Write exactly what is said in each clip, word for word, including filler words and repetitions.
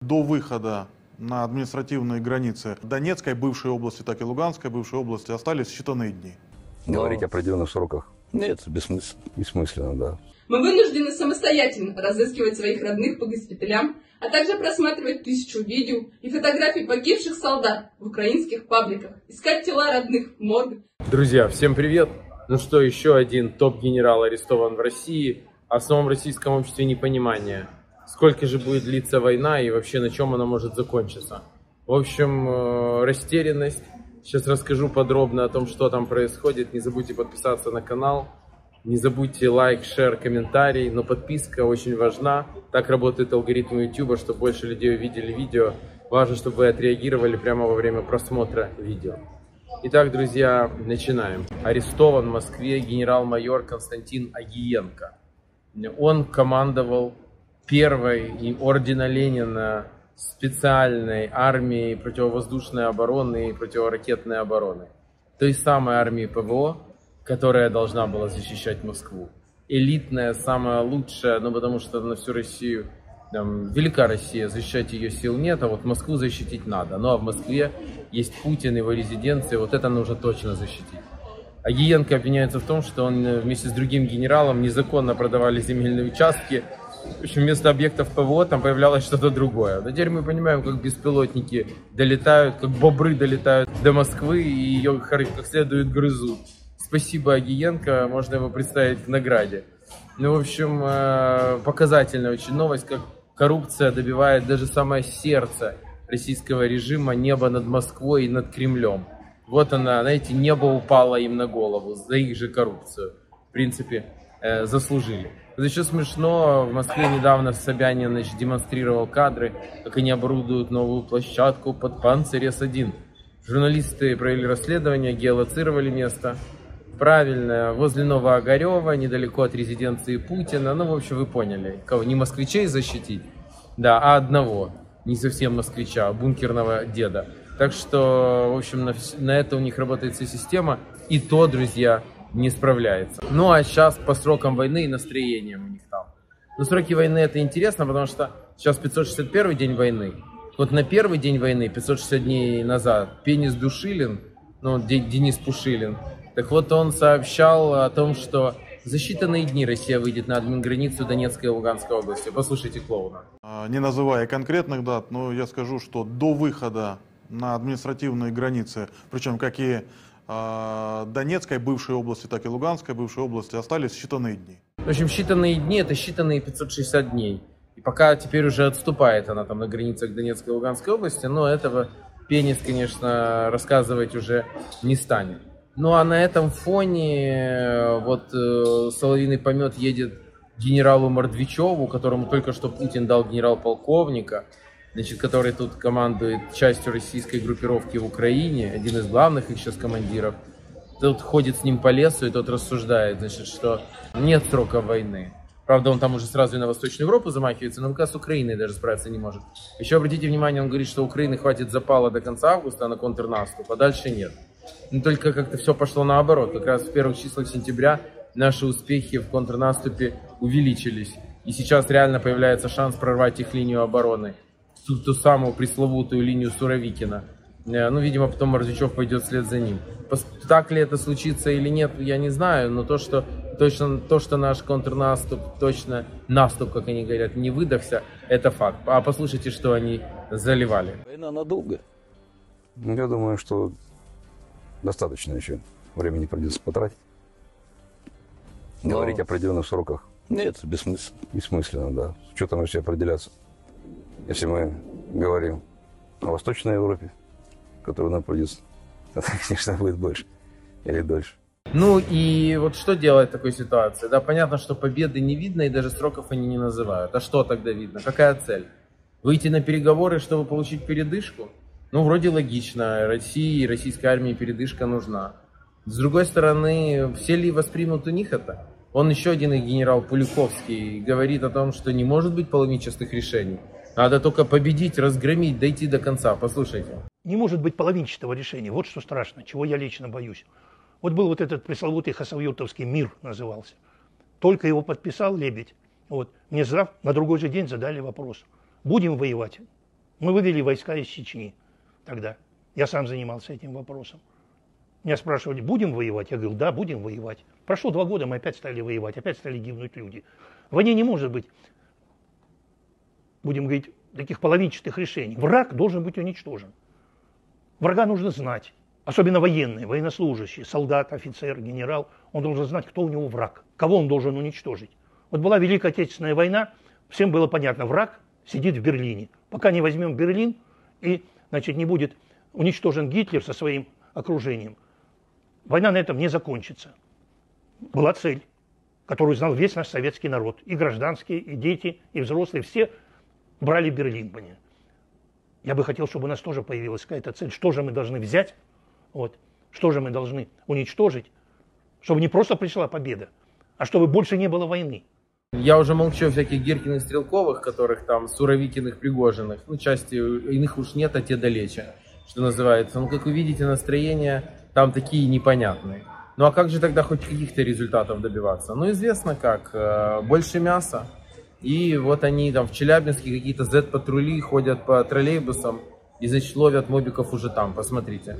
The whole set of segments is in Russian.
До выхода на административные границы Донецкой, бывшей области, так и Луганской, бывшей области остались считанные дни. Говорить о определенных сроках нет, бессмысленно, бессмысленно, да. Мы вынуждены самостоятельно разыскивать своих родных по госпиталям, а также просматривать тысячу видео и фотографий погибших солдат в украинских пабликах, искать тела родных в моргах. Друзья, всем привет! Ну что, еще один топ-генерал арестован в России, а в самом российском обществе непонимание. Сколько же будет длиться война и вообще на чем она может закончиться? В общем, растерянность. Сейчас расскажу подробно о том, что там происходит. Не забудьте подписаться на канал. Не забудьте лайк, шер, комментарий. Но подписка очень важна. Так работает алгоритм YouTube, чтобы больше людей увидели видео. Важно, чтобы вы отреагировали прямо во время просмотра видео. Итак, друзья, начинаем. Арестован в Москве генерал-майор Константин Агиенко. Он командовал первой ордена Ленина специальной армии противовоздушной обороны и противоракетной обороны. Той самой армии ПВО, которая должна была защищать Москву. Элитная, самая лучшая, ну потому что на всю Россию, там, велика Россия, защищать ее сил нет, а вот Москву защитить надо. Ну а в Москве есть Путин, его резиденция, вот это нужно точно защитить. Агиенко обвиняется в том, что он вместе с другим генералом незаконно продавали земельные участки. В общем, вместо объектов ПВО там появлялось что-то другое. Но теперь мы понимаем, как беспилотники долетают, как бобры долетают до Москвы и ее как следует грызут. Спасибо Агиенко, можно его представить к награде. Ну, в общем, показательная очень новость, как коррупция добивает даже самое сердце российского режима, небо над Москвой и над Кремлем. Вот она, знаете, небо упало им на голову за их же коррупцию. В принципе, заслужили. Это еще смешно, в Москве недавно Собянин, значит, демонстрировал кадры, как они оборудуют новую площадку под Панцирь С один. Журналисты провели расследование, геолоцировали место. Правильно, возле Новоогарева, недалеко от резиденции Путина. Ну, в общем, вы поняли, кого не москвичей защитить, да, а одного, не совсем москвича, а бункерного деда. Так что, в общем, на, на это у них работает вся система. И то, друзья, не справляется. Ну а сейчас по срокам войны и настроениям у них там. Но сроки войны это интересно, потому что сейчас пятьсот шестьдесят первый день войны. Вот на первый день войны, пятьсот шестьдесят дней назад, Пенис Душилин, ну Денис Пушилин, так вот он сообщал о том, что за считанные дни Россия выйдет на админграницу Донецкой и Луганской области. Послушайте клоуна. Не называя конкретных дат, но я скажу, что до выхода на административные границы, причем как и Донецкой, бывшей области, так и Луганской, бывшей области, остались считанные дни. В общем, считанные дни это считанные пятьсот шестьдесят дней. И пока теперь уже отступает она там на границах Донецкой и Луганской области, но этого Пенис, конечно, рассказывать уже не станет. Ну а на этом фоне вот соловьиный помет едет генералу Мордвичеву, которому только что Путин дал генерал-полковника, значит, который тут командует частью российской группировки в Украине, один из главных их сейчас командиров. Тот ходит с ним по лесу, и тот рассуждает, значит, что нет срока войны. Правда, он там уже сразу и на Восточную Европу замахивается, но пока с Украиной даже справиться не может. Еще обратите внимание, он говорит, что Украины хватит запала до конца августа на контрнаступ, а дальше нет. Но только как-то все пошло наоборот. Как раз в первых числах сентября наши успехи в контрнаступе увеличились. И сейчас реально появляется шанс прорвать их линию обороны. Ту, ту самую пресловутую линию Суровикина. Ну, видимо, потом Мордвичев пойдет вслед за ним. Так ли это случится или нет, я не знаю. Но то, что, точно, то, что наш контрнаступ, точно наступ, как они говорят, не выдохся, это факт. А послушайте, что они заливали. Война надолго. Я думаю, что достаточно еще времени придется потратить. Говорить о определенных сроках нет, бессмысленно. Бессмысленно, да. С учетом вообще определяться. Если мы говорим о Восточной Европе, которую нам придется, это, конечно, будет больше или дольше. Ну и вот что делать в такой ситуации? Да, понятно, что победы не видно и даже сроков они не называют. А что тогда видно? Какая цель? Выйти на переговоры, чтобы получить передышку? Ну, вроде логично. России и российской армии передышка нужна. С другой стороны, все ли воспримут у них это? Он еще один их генерал Пуликовский говорит о том, что не может быть половинчатых решений. Надо только победить, разгромить, дойти до конца. Послушайте. Не может быть половинчатого решения. Вот что страшно, чего я лично боюсь. Вот был вот этот пресловутый хасавюртовский мир назывался. Только его подписал Лебедь. Вот. Мне зрав на другой же день задали вопрос. Будем воевать? Мы вывели войска из Чечни тогда. Я сам занимался этим вопросом. Меня спрашивали, будем воевать? Я говорил, да, будем воевать. Прошло два года, мы опять стали воевать, опять стали гибнуть люди. В войне не может быть, будем говорить, таких половинчатых решений. Враг должен быть уничтожен. Врага нужно знать. Особенно военные, военнослужащие, солдат, офицер, генерал. Он должен знать, кто у него враг, кого он должен уничтожить. Вот была Великая Отечественная война, всем было понятно, враг сидит в Берлине. Пока не возьмем Берлин и, значит, не будет уничтожен Гитлер со своим окружением, война на этом не закончится. Была цель, которую знал весь наш советский народ. И гражданские, и дети, и взрослые, все брали Берлин. Я бы хотел, чтобы у нас тоже появилась какая-то цель. Что же мы должны взять? Вот. Что же мы должны уничтожить? Чтобы не просто пришла победа, а чтобы больше не было войны. Я уже молчу о всяких Гиркиных, Стрелковых, которых там, Суровикиных, Пригожиных. Ну, части иных уж нет, а те далече, что называется. Ну, как вы видите, настроения там такие непонятные. Ну, а как же тогда хоть каких-то результатов добиваться? Ну, известно как. Больше мяса. И вот они там в Челябинске какие-то зет-патрули ходят по троллейбусам и, значит, ловят мобиков уже там. Посмотрите.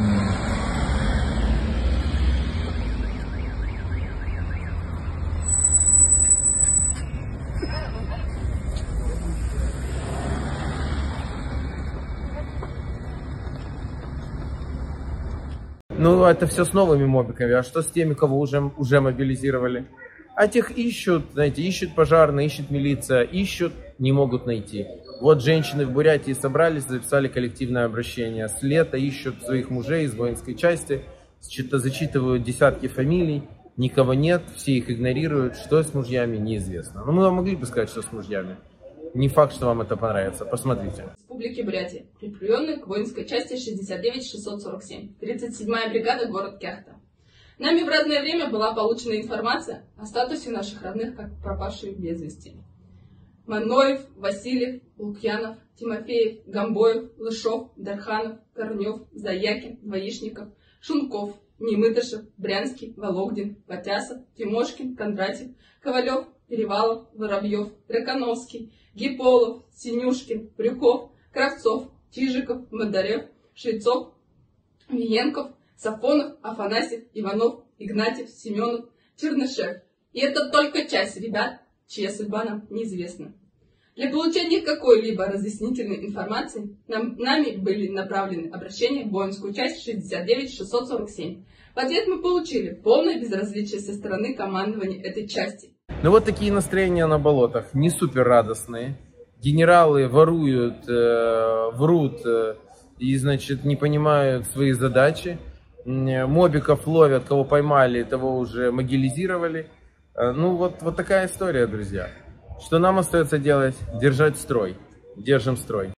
Ну, это все с новыми мобиками. А что с теми, кого уже, уже мобилизировали? А тех ищут, знаете, ищут пожарные, ищет милиция, ищут, не могут найти. Вот женщины в Бурятии собрались, записали коллективное обращение. С лета ищут своих мужей из воинской части, зачитывают десятки фамилий, никого нет, все их игнорируют. Что с мужьями, неизвестно. Но мы вам могли бы сказать, что с мужьями. Не факт, что вам это понравится. Посмотрите. Республики Бурятия, прикрепленный к воинской части шестьдесят девять шестьсот сорок семь, тридцать седьмая бригада, город Кяхта. Нами в разное время была получена информация о статусе наших родных как пропавших без вести. Маноев, Васильев, Лукьянов, Тимофеев, Гамбоев, Лышов, Дарханов, Корнев, Заякин, Двоишников, Шунков, Немытышев, Брянский, Вологдин, Потясов, Тимошкин, Кондратьев, Ковалев, Перевалов, Воробьев, Драконовский, Гиполов, Синюшкин, Брюков, Кравцов, Чижиков, Мадарев, Швецов, Виенков, Сафонов, Афанасьев, Иванов, Игнатьев, Семенов, Чернышев. И это только часть ребят, чья судьба нам неизвестна. Для получения какой-либо разъяснительной информации нам, нами были направлены обращения в воинскую часть шестьдесят девять шестьсот сорок семь. В ответ мы получили полное безразличие со стороны командования этой части. Ну вот такие настроения на болотах, не супер радостные. Генералы воруют, э, врут э, и, значит, не понимают свои задачи. Мобиков ловят, кого поймали, того уже могилизировали. Э, ну вот, вот такая история, друзья. Что нам остается делать? Держать строй. Держим строй.